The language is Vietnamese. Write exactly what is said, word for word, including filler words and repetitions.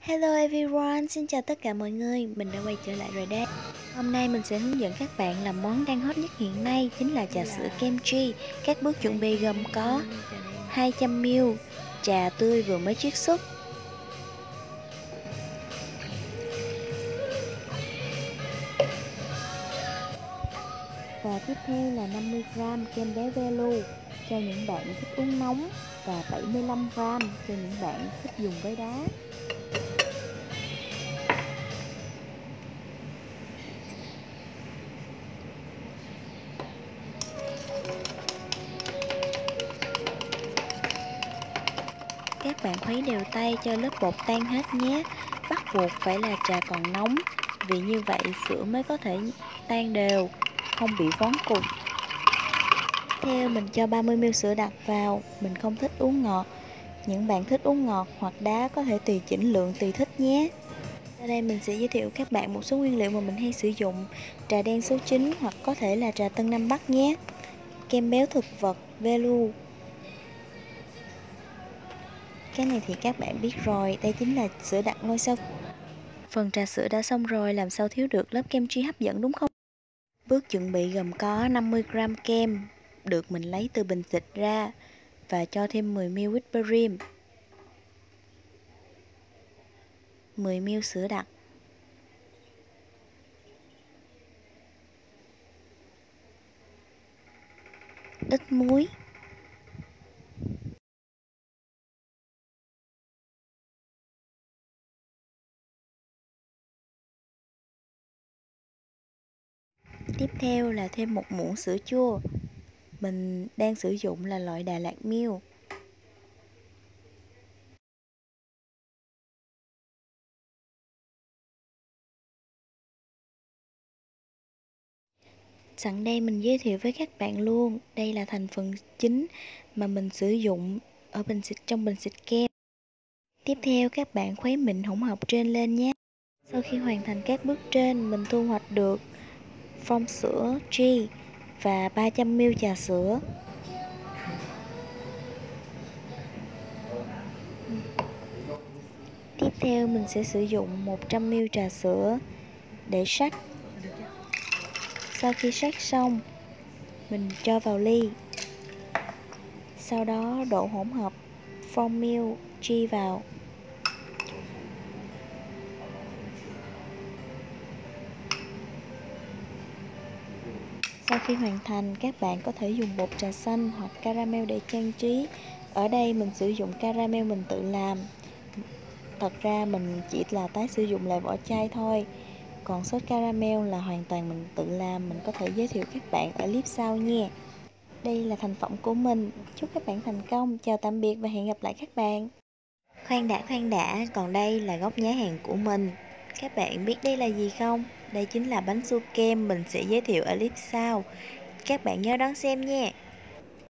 Hello everyone, xin chào tất cả mọi người, mình đã quay trở lại rồi đây. Hôm nay mình sẽ hướng dẫn các bạn làm món đang hot nhất hiện nay, chính là trà sữa kimchi. Các bước chuẩn bị gồm có hai trăm mi li lít trà tươi vừa mới chiết xuất, và tiếp theo là năm mươi gam kem béo Velu cho những bạn thích uống nóng, và bảy mươi lăm gam cho những bạn thích dùng với đá. Các bạn khuấy đều tay cho lớp bột tan hết nhé. Bắt buộc phải là trà còn nóng, vì như vậy sữa mới có thể tan đều, không bị vón cục. Theo mình cho ba mươi mi li lít sữa đặc vào, mình không thích uống ngọt. Những bạn thích uống ngọt hoặc đá có thể tùy chỉnh lượng tùy thích nhé. Ở đây mình sẽ giới thiệu các bạn một số nguyên liệu mà mình hay sử dụng. Trà đen số chín hoặc có thể là trà Tân Nam Bắc nhé. Kem béo thực vật Velu. Cái này thì các bạn biết rồi, đây chính là sữa đặc ngôi sao. Phần trà sữa đã xong rồi, làm sao thiếu được lớp kem chi hấp dẫn đúng không? Bước chuẩn bị gồm có năm mươi gam kem được mình lấy từ bình xịt ra và cho thêm mười mi li lít whipped cream, mười mi li lít sữa đặc, ít muối. Tiếp theo là thêm một muỗng sữa chua. Mình đang sử dụng là loại Đà Lạt Milk. Sẵn đây mình giới thiệu với các bạn luôn, đây là thành phần chính mà mình sử dụng ở bình xịt trong bình xịt kem. Tiếp theo các bạn khuấy mịn hỗn hợp trên lên nhé. Sau khi hoàn thành các bước trên, mình thu hoạch được phong sữa G và ba trăm mi li lít trà sữa. Tiếp theo mình sẽ sử dụng một trăm mi li lít trà sữa để sắc. Sau khi sắc xong, mình cho vào ly. Sau đó đổ hỗn hợp phong milk G vào. Sau khi hoàn thành, các bạn có thể dùng bột trà xanh hoặc caramel để trang trí. Ở đây mình sử dụng caramel mình tự làm. Thật ra mình chỉ là tái sử dụng lại vỏ chai thôi. Còn sốt caramel là hoàn toàn mình tự làm, mình có thể giới thiệu các bạn ở clip sau nha. Đây là thành phẩm của mình. Chúc các bạn thành công. Chào tạm biệt và hẹn gặp lại các bạn. Khoan đã khoan đã, còn đây là góc nhá hàng của mình. Các bạn biết đây là gì không? Đây chính là bánh su kem, mình sẽ giới thiệu ở clip sau. Các bạn nhớ đón xem nha.